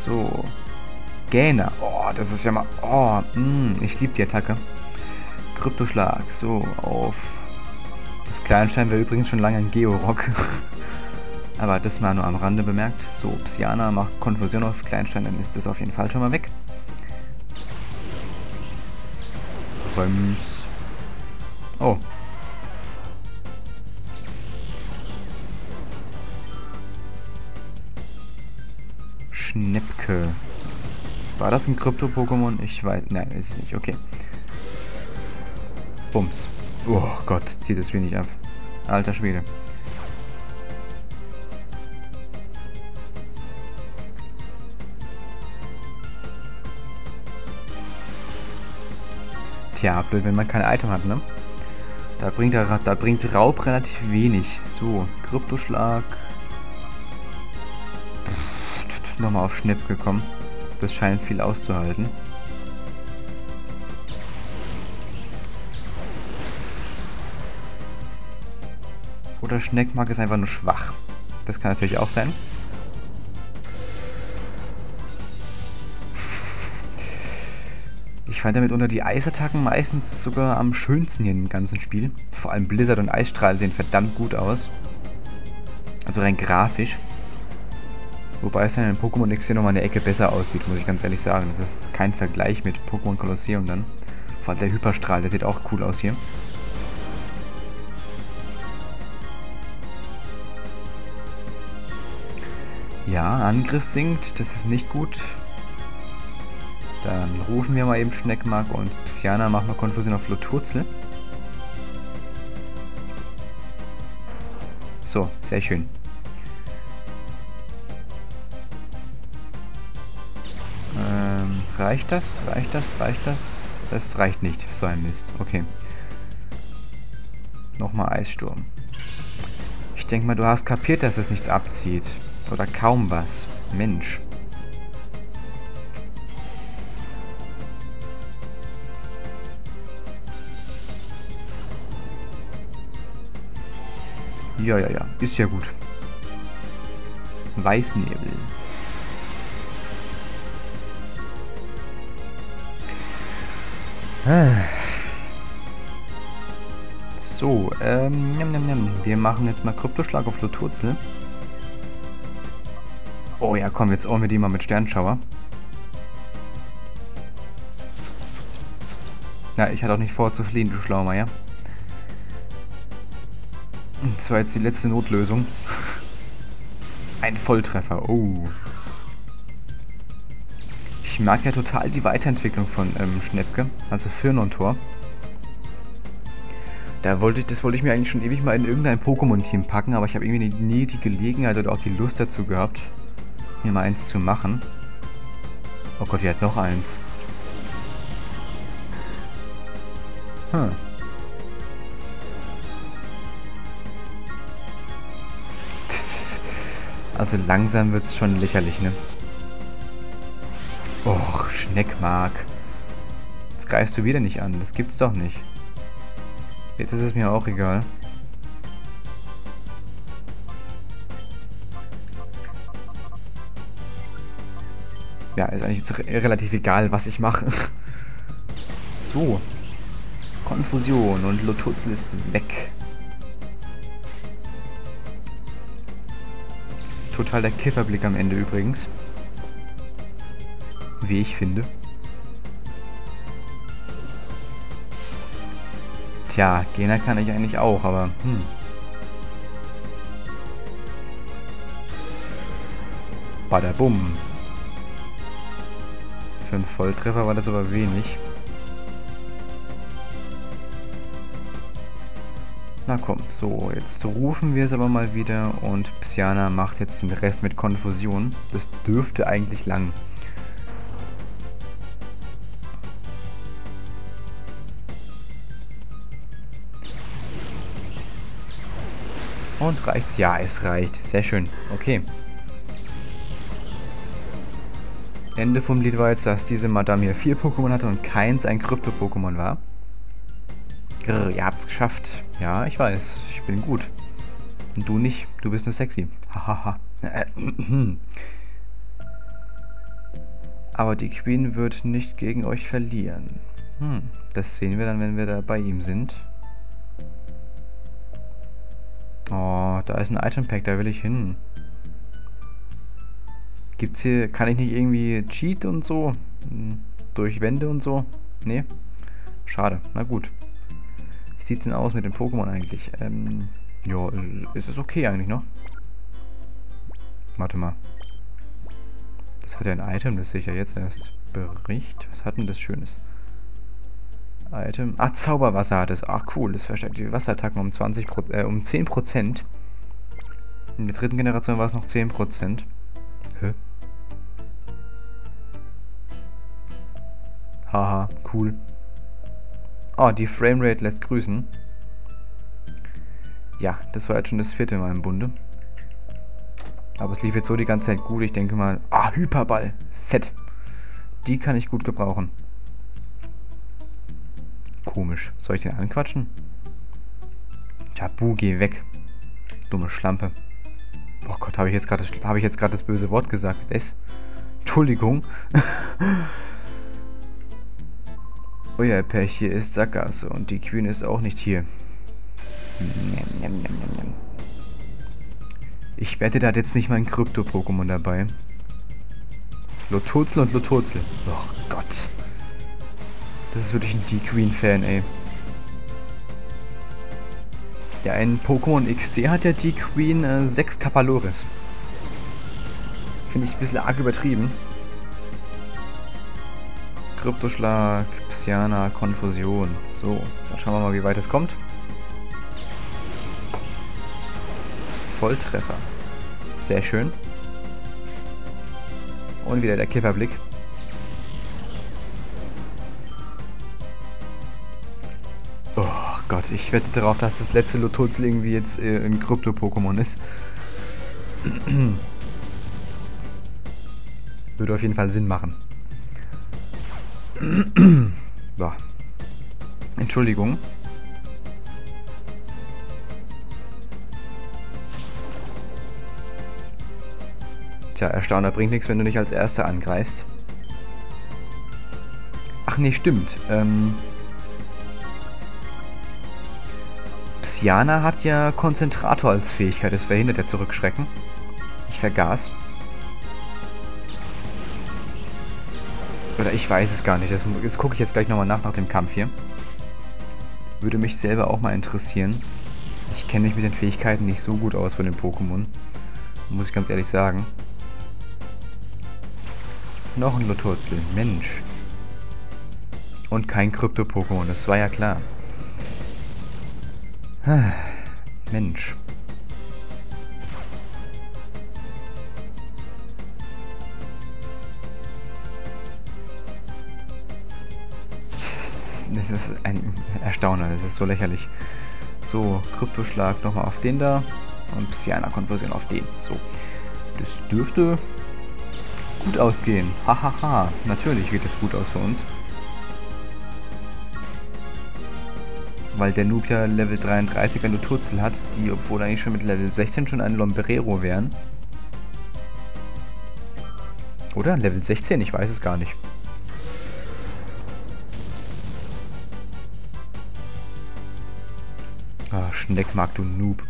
So. Gähner. Oh, das ist ja mal... Oh, ich liebe die Attacke. Kryptoschlag. So, auf... Das Kleinstein wäre übrigens schon lange ein Georock. Aber das mal nur am Rande bemerkt. So, Psyana macht Konfusion auf Kleinstein, dann ist das auf jeden Fall schon mal weg. Röms. Oh. Schnepke. War das ein Krypto-Pokémon? Ich weiß... Nein, ist es nicht. Okay. Bums. Oh Gott, zieht es wenig ab. Alter Schwede. Tja, blöd, wenn man kein Item hat, ne? Da bringt Raub relativ wenig. So, Kryptoschlag. Nochmal auf Schnipp gekommen. Das scheint viel auszuhalten. Oder Schneckmark ist einfach nur schwach. Das kann natürlich auch sein. Ich fand damit unter die Eisattacken meistens sogar am schönsten hier im ganzen Spiel. Vor allem Blizzard und Eisstrahl sehen verdammt gut aus. Also rein grafisch. Wobei es dann in Pokémon X hier nochmal eine Ecke besser aussieht, muss ich ganz ehrlich sagen. Das ist kein Vergleich mit Pokémon Kolosseum dann. Vor allem der Hyperstrahl, der sieht auch cool aus hier. Ja, Angriff sinkt, das ist nicht gut. Dann rufen wir mal eben Schneckmark und Psyana machen wir Konfusion auf Loturzel. So, sehr schön. Reicht das? Reicht das? Reicht das? Das reicht nicht. So ein Mist. Okay. Nochmal Eissturm. Ich denke mal, du hast kapiert, dass es nichts abzieht. Oder kaum was. Mensch. Ja, ja, ja. Ist ja gut. Weißnebel. So, wir machen jetzt mal Kryptoschlag auf Loturzel. Oh ja, komm, jetzt ohren wir die mal mit Sternschauer. Ja, ich hatte auch nicht vor zu fliehen, du Schlaumeier. Das war jetzt die letzte Notlösung. Ein Volltreffer, oh. Ich mag ja total die Weiterentwicklung von Schnepke, also Firnontor. Das wollte ich mir eigentlich schon ewig mal in irgendein Pokémon-Team packen, aber ich habe irgendwie nie die Gelegenheit oder auch die Lust dazu gehabt, mir mal eins zu machen. Oh Gott, die hat noch eins. Also langsam wird es schon lächerlich, ne? Och, Schneckmark. Jetzt greifst du wieder nicht an. Das gibt's doch nicht. Jetzt ist es mir auch egal. Ja, ist eigentlich jetzt relativ egal, was ich mache. So. Konfusion und Loturzel ist weg. Total der Kifferblick am Ende übrigens. Wie ich finde. Tja, Gena kann ich eigentlich auch, aber Badabum. Für einen Volltreffer war das aber wenig. Na komm, so, jetzt rufen wir es aber mal wieder und Psyana macht jetzt den Rest mit Konfusion. Das dürfte eigentlich lang. Und reicht's? Ja, es reicht. Sehr schön. Okay. Ende vom Lied war jetzt, dass diese Madame hier 4 Pokémon hatte und keins ein Krypto-Pokémon war. Grr, ihr habt's geschafft. Ja, ich weiß. Ich bin gut. Und du nicht. Du bist nur sexy. Hahaha. Aber die Queen wird nicht gegen euch verlieren. Das sehen wir dann, wenn wir da bei ihm sind. Oh, da ist ein Item Pack, da will ich hin. Gibt's hier, kann ich nicht irgendwie Cheat und so? Durch Wände und so? Nee? Schade, na gut. Wie sieht's denn aus mit den Pokémon eigentlich? Ja, ist es okay eigentlich noch? Warte mal. Das hat ja ein Item, das sehe ich ja jetzt erst. Bericht? Was hat denn das Schönes? Item. Ah, Zauberwasser hat es. Ach, cool. Das verstärkt die Wasserattacken um 10%. In der dritten Generation war es noch 10%. Hä? Haha, cool. Oh, die Framerate lässt grüßen. Ja, das war jetzt schon das 4. Mal im Bunde. Aber es lief jetzt so die ganze Zeit gut. Ich denke mal... Ah, Hyperball. Fett. Die kann ich gut gebrauchen. Komisch. Soll ich den anquatschen? Tabu, geh weg. Dumme Schlampe. Oh Gott, habe ich jetzt gerade das böse Wort gesagt? Entschuldigung. Euer Pech, hier ist Sackgasse und die Queen ist auch nicht hier. Ich wette, da hat jetzt nicht mal ein Krypto-Pokémon dabei. Loturzel und Loturzel. Oh Gott. Das ist wirklich ein D-Queen-Fan, ey. Ja, in Pokémon XD hat ja D-Queen 6 Kapaloris. Finde ich ein bisschen arg übertrieben. Kryptoschlag, Psyana, Konfusion. So, dann schauen wir mal, wie weit es kommt. Volltreffer. Sehr schön. Und wieder der Kifferblick. Oh Gott, ich wette darauf, dass das letzte Loturzel irgendwie jetzt ein Krypto-Pokémon ist. Würde auf jeden Fall Sinn machen. Boah. Entschuldigung. Tja, Erstauner bringt nichts, wenn du nicht als Erster angreifst. Ach nee, stimmt. Psyana hat ja Konzentrator als Fähigkeit. Das verhindert ja Zurückschrecken. Ich vergaß. Oder ich weiß es gar nicht. Das gucke ich jetzt gleich nochmal nach dem Kampf hier. Würde mich selber auch mal interessieren. Ich kenne mich mit den Fähigkeiten nicht so gut aus von den Pokémon. Muss ich ganz ehrlich sagen. Noch ein Loturzel. Mensch. Und kein Krypto-Pokémon. Das war ja klar. Mensch. Das ist ein Erstauner, das ist so lächerlich. So, Kryptoschlag nochmal auf den da. Und Psyana-Konfusion auf den. So. Das dürfte gut ausgehen. Hahaha. Natürlich geht es gut aus für uns. Weil der Noob ja Level 33 ein Loturzel hat, die, obwohl eigentlich schon mit Level 16 schon ein Lombrero wären. Oder? Level 16? Ich weiß es gar nicht. Ah, Schneckmark, du Noob.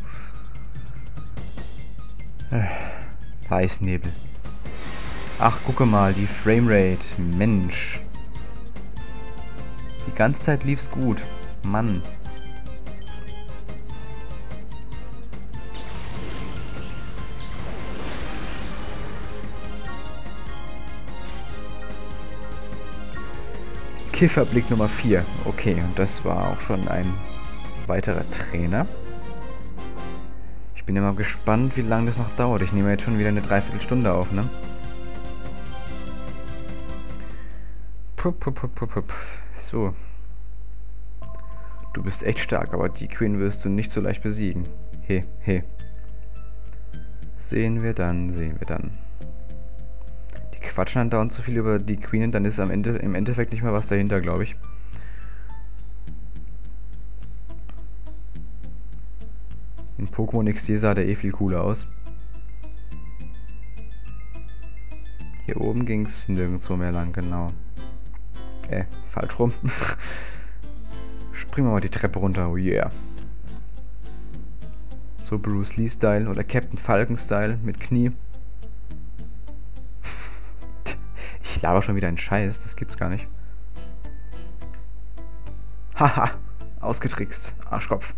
Weißnebel. Ach, gucke mal, die Framerate. Mensch. Die ganze Zeit lief's gut. Mann. Kifferblick Nummer 4. Okay, und das war auch schon ein weiterer Trainer. Ich bin immer gespannt, wie lange das noch dauert. Ich nehme jetzt schon wieder eine Dreiviertelstunde auf, ne? So. Du bist echt stark, aber die Queen wirst du nicht so leicht besiegen. He, he. Sehen wir dann, sehen wir dann. Die quatschen dann dauernd so viel über die Queen und dann ist im Endeffekt nicht mehr was dahinter, glaube ich. In Pokémon XD sah der eh viel cooler aus. Hier oben ging es nirgendwo mehr lang, genau. Falsch rum. Springen wir mal die Treppe runter, oh yeah. So Bruce Lee-Style oder Captain Falcon-Style mit Knie. Ich laber schon wieder einen Scheiß, das gibt's gar nicht. Haha, ausgetrickst, Arschkopf.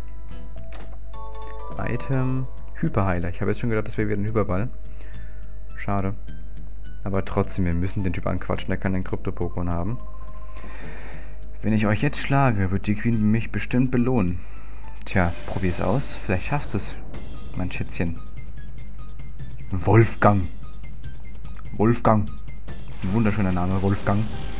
Item, Hyperheiler. Ich habe jetzt schon gedacht, das wäre wieder ein Hyperball. Schade. Aber trotzdem, wir müssen den Typ anquatschen, der kann einen Krypto-Pokémon haben. Wenn ich euch jetzt schlage, wird die Queen mich bestimmt belohnen. Tja, probier's aus. Vielleicht schaffst du es, mein Schätzchen. Wolfgang. Wolfgang. Ein wunderschöner Name, Wolfgang.